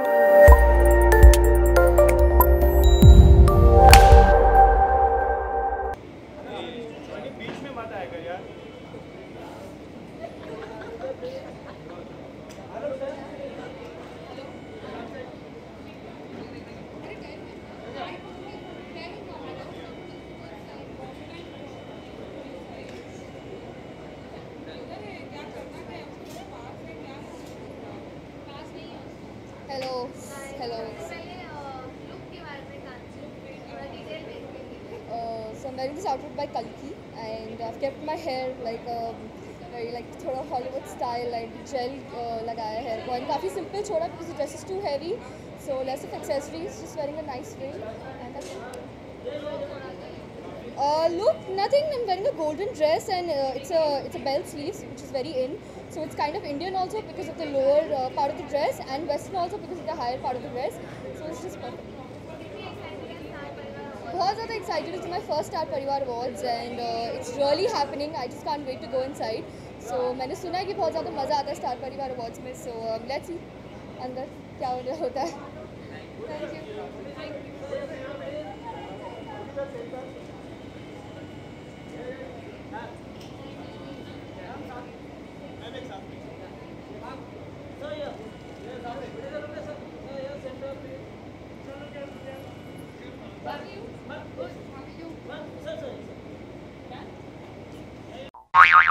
बीच में मत आएगा यार। Hello. Hello. So I'm wearing this outfit by Kalki, and I've kept my hair like very like थोड़ा Hollywood style, like gel लगाया hair को, and काफ़ी simple छोड़ा because the dress is too heavy, so less of accessories, just wearing a nice ring, and that's it. Look, nothing. I'm wearing a golden dress, and it's a bell sleeves, which is very in. So it's kind of Indian also because of the lower part of the dress, and Western also because of the higher part of the dress. So it's just perfect. बहुत ज़्यादा excited. It's my first Star Parivar Awards, and it's really happening. I just can't wait to go inside. So मैंने सुना है कि बहुत ज़्यादा मज़ा आता है Star Parivar Awards में. So let's see अंदर क्या होता है. Thank you. Love you.